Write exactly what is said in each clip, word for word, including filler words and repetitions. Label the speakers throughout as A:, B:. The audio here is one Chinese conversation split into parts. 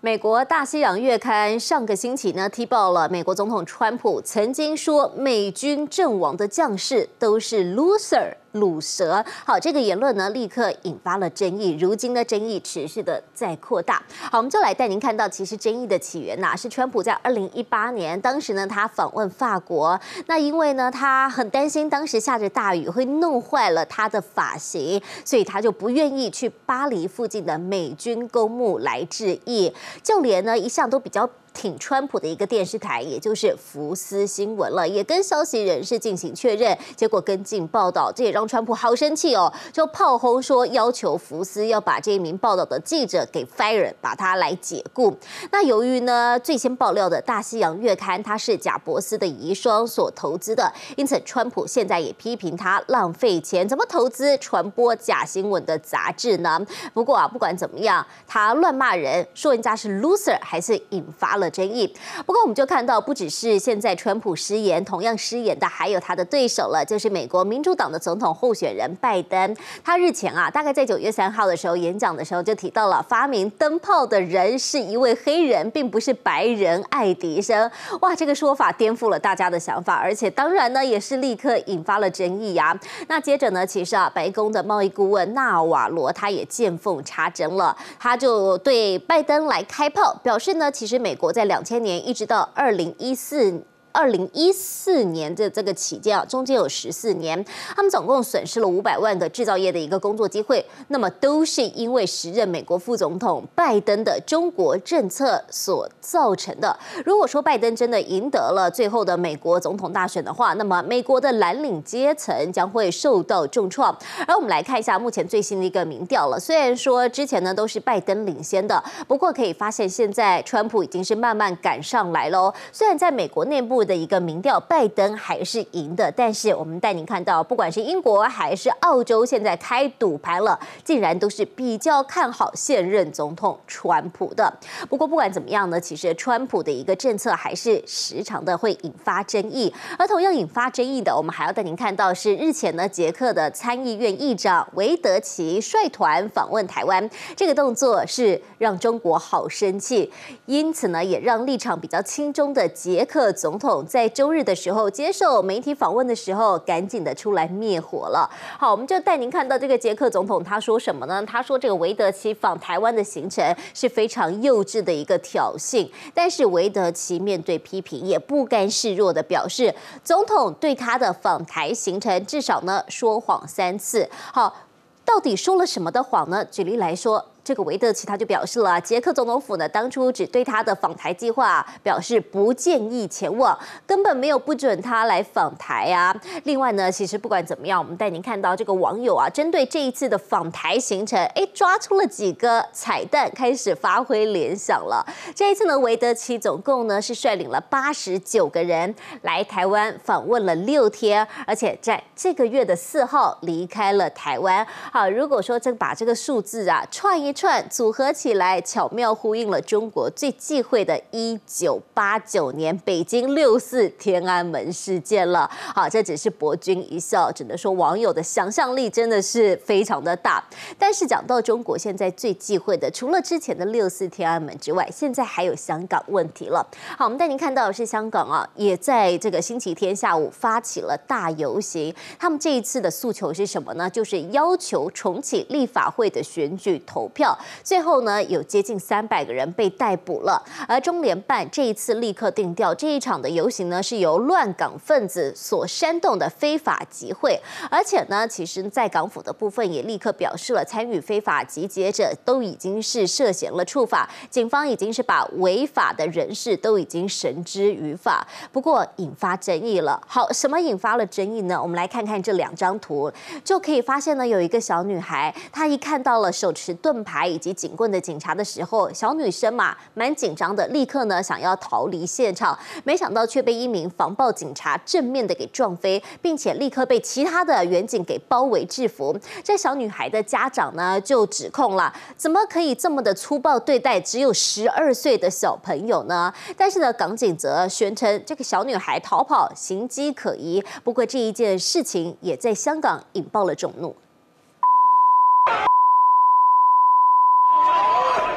A: 美国大西洋月刊上个星期呢踢爆了美国总统川普曾经说美军阵亡的将士都是 loser。鲁蛇，好，这个言论呢，立刻引发了争议。如今的争议持续的在扩大。好，我们就来带您看到，其实争议的起源呐、啊，是川普在二零一八年，当时呢，他访问法国，那因为呢，他很担心当时下着大雨会弄坏了他的发型，所以他就不愿意去巴黎附近的美军公墓来致意。就连呢，一向都比较挺川普的一个电视台，也就是福斯新闻了，也跟消息人士进行确认，结果跟进报道，这也让川普好生气哦，就炮轰说要求福斯要把这一名报道的记者给 fire， 把他来解雇。那由于呢最先爆料的大西洋月刊它是贾伯斯的遗孀所投资的，因此川普现在也批评他浪费钱，怎么投资传播假新闻的杂志呢？不过啊，不管怎么样，他乱骂人，说人家是 loser， 还是引发了争议。不过我们就看到，不只是现在川普失言，同样失言的还有他的对手了，就是美国民主党的总统候选人拜登。他日前啊，大概在九月三号的时候演讲的时候就提到了，发明灯泡的人是一位黑人，并不是白人爱迪生。哇，这个说法颠覆了大家的想法，而且当然呢，也是立刻引发了争议啊。那接着呢，其实啊，白宫的贸易顾问纳瓦罗他也见缝插针了，他就对拜登来开炮，表示呢，其实美国在两千年一直到二零一四。二零一四年的这个期间啊，中间有十四年，他们总共损失了五百万个制造业的一个工作机会，那么都是因为时任美国副总统拜登的中国政策所造成的。如果说拜登真的赢得了最后的美国总统大选的话，那么美国的蓝领阶层将会受到重创。而我们来看一下目前最新的一个民调了，虽然说之前呢都是拜登领先的，不过可以发现现在川普已经是慢慢赶上来喽。虽然在美国内部的一个民调，拜登还是赢的，但是我们带您看到，不管是英国还是澳洲，现在开赌盘了，竟然都是比较看好现任总统川普的。不过不管怎么样呢，其实川普的一个政策还是时常的会引发争议。而同样引发争议的，我们还要带您看到是日前呢，捷克的参议院议长维德奇率团访问台湾，这个动作是让中国好生气，因此呢，也让立场比较亲中的捷克总统在周日的时候接受媒体访问的时候，赶紧的出来灭火了。好，我们就带您看到这个捷克总统他说什么呢？他说这个维德奇访台湾的行程是非常幼稚的一个挑衅，但是维德奇面对批评也不甘示弱的表示，总统对他的访台行程至少呢说谎三次。好，到底说了什么的谎呢？举例来说，这个维德奇他就表示了，捷克总统府呢当初只对他的访台计划表示不建议前往，根本没有不准他来访台啊。另外呢，其实不管怎么样，我们带您看到这个网友啊，针对这一次的访台行程，哎，抓出了几个彩蛋，开始发挥联想了。这一次呢，维德奇总共呢是率领了八十九个人来台湾访问了六天，而且在这个月的四号离开了台湾。好，如果说这把这个数字啊串一串组合起来，巧妙呼应了中国最忌讳的一九八九年北京六四天安门事件了。好，这只是博君一笑，只能说网友的想象力真的是非常的大。但是讲到中国现在最忌讳的，除了之前的六四天安门之外，现在还有香港问题了。好，我们带您看到的是香港啊，也在这个星期天下午发起了大游行。他们这一次的诉求是什么呢？就是要求重启立法会的选举投票。最后呢，有接近三百个人被逮捕了。而中联办这一次立刻定调，这一场的游行呢是由乱港分子所煽动的非法集会，而且呢，其实在港府的部分也立刻表示了，参与非法集结者都已经是涉嫌了触法，警方已经是把违法的人士都已经绳之于法。不过引发争议了。好，什么引发了争议呢？我们来看看这两张图，就可以发现呢，有一个小女孩，她一看到了手持盾牌以及警棍的警察的时候，小女生嘛，蛮紧张的，立刻呢想要逃离现场，没想到却被一名防暴警察正面的给撞飞，并且立刻被其他的远警给包围制服。这小女孩的家长呢就指控了，怎么可以这么的粗暴对待只有十二岁的小朋友呢？但是呢，港警则宣称这个小女孩逃跑行迹可疑。不过这一件事情也在香港引爆了众怒。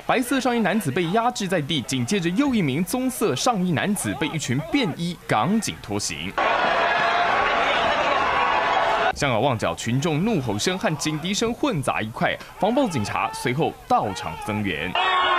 B: 白色上衣男子被压制在地，紧接着又一名棕色上衣男子被一群便衣港警拖行。香港旺角群众怒吼声和警笛声混杂一块，防暴警察随后到场增援。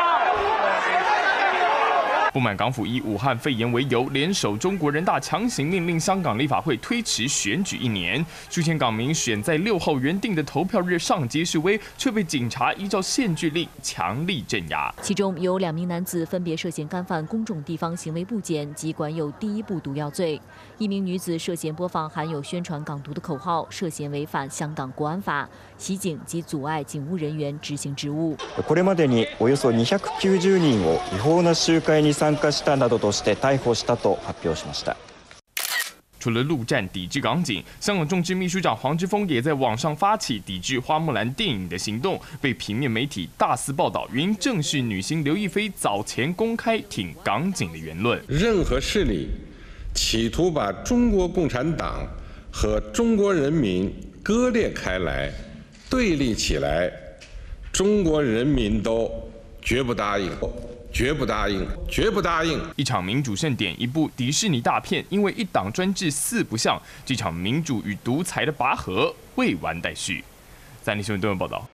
B: 不满港府以武汉肺炎为由，联手中国人大强行命令香港立法会推迟选举一年。数千港民选在六号原定的投票日上街示威，却被警察依照限聚令强力镇压。
C: 其中有两名男子分别涉嫌干犯公众地方行为不检及管有第一部毒药罪，一名女子涉嫌播放含有宣传港独的口号，涉嫌违反香港国安法，袭警及阻碍警务人员执行职务。
D: これまでにおよそにひゃくきゅうじゅうにんを違法な集会に参加したなどとして逮捕したと発表しました。
B: 除了陆战抵制港警，香港众志秘书长黄之锋也在网上发起抵制花木兰电影的行动，被平面媒体大肆报道，原因正是女星刘亦菲早前公开挺港警的言论。
E: 任何势力企图把中国共产党和中国人民割裂开来、对立起来，中国人民都绝不答应。 绝不答应，绝不答应！
B: 一场民主盛典，一部迪士尼大片，因为一党专制四不像，这场民主与独裁的拔河未完待续。三立新闻新闻报道。